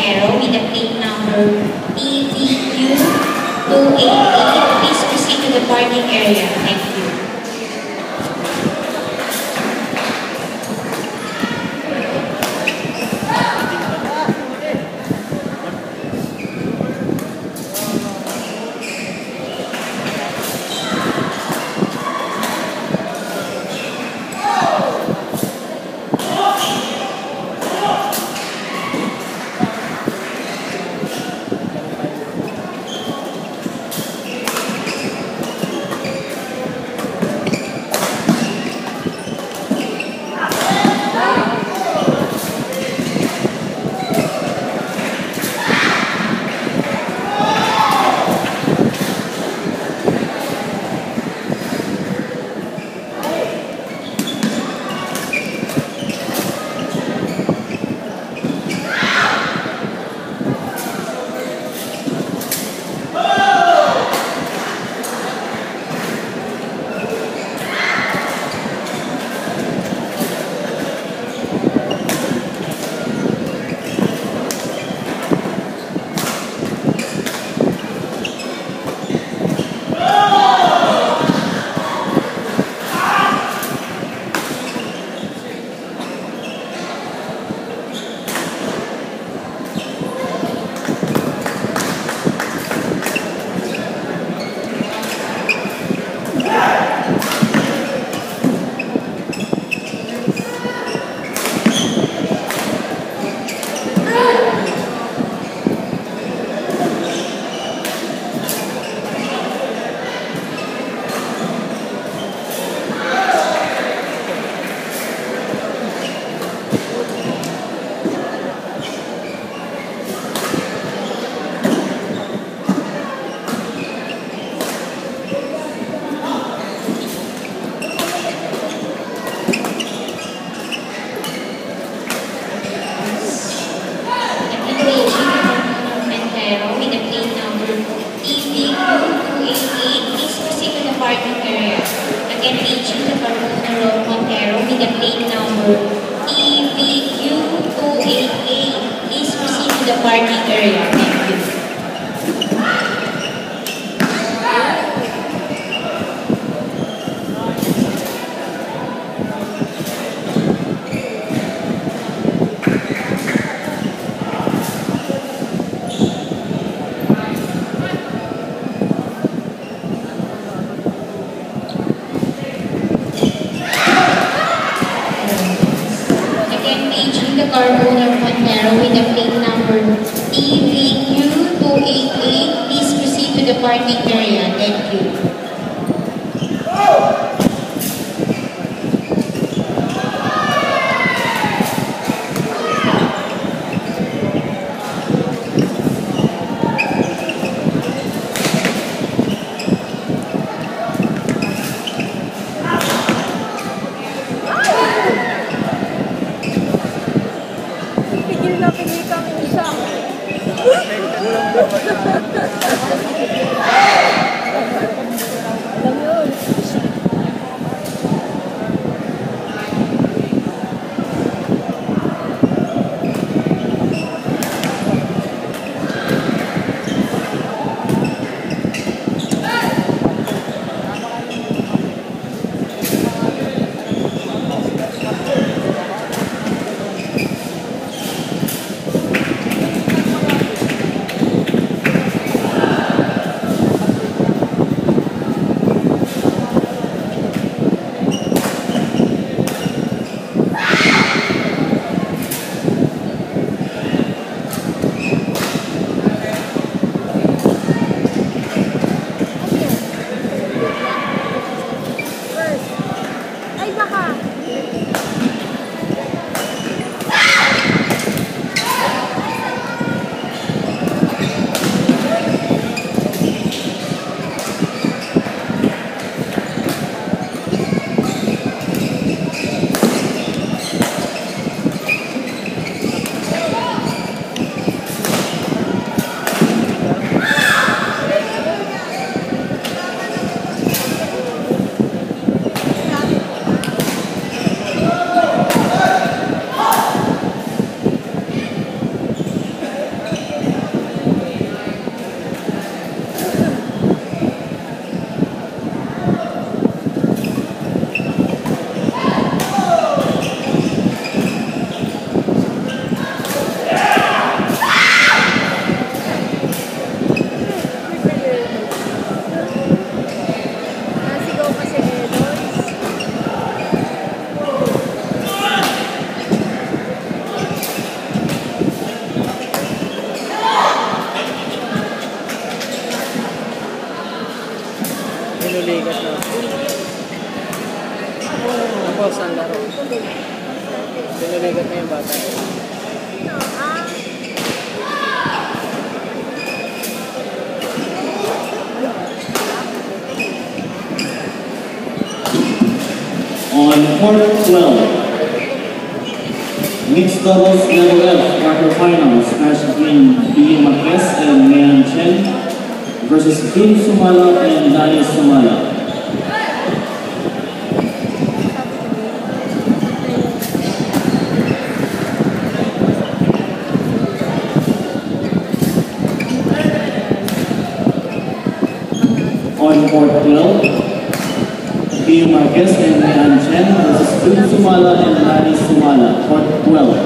Montero with the plate number EVQ288. Please proceed to the parking area. Thank you. Montero with the plate number EVQ288. Please proceed to the parking area. Thank you. The car owner Montero with the plate number EVQ288. Please proceed to the parking area. Thank you. Pinaligat na yung bata. On court 12, mixed doubles level F quarterfinals match between B. Marquez and Mian Chen versus Vin Sumala and Dani Sumala. On court 12, B. Marquez and Mian Chen versus Vin Sumala and Dani Sumala. Court 12.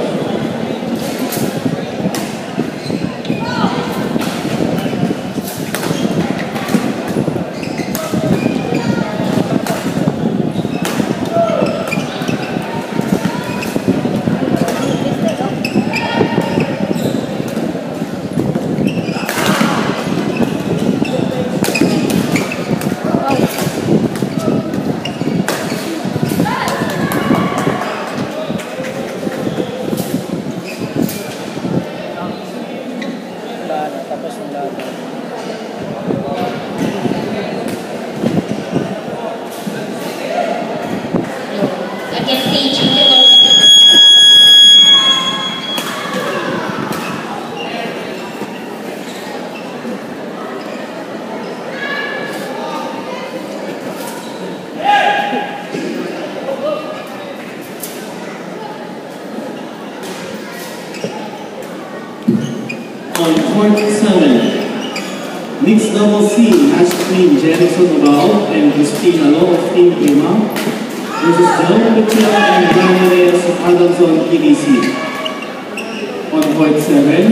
Tapos ng laban. Again, staging the On court 7, mixed double C match between Jerickson Ubao and Christina Lo of Team Prima versus Joe Pichela and Johnny Reyes of Adamson PDC. On court 7,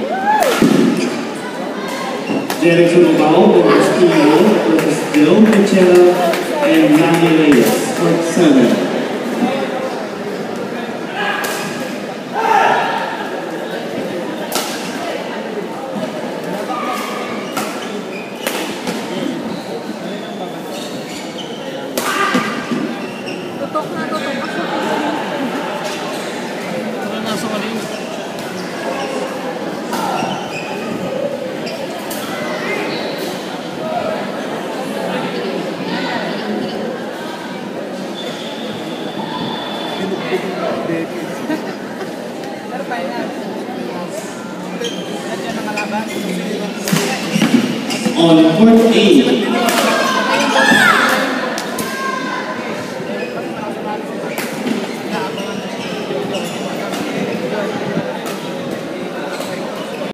Jerickson Ubao and Christina Lo versus Joe Pichela and Johnny Reyes. Court 7. On court 8,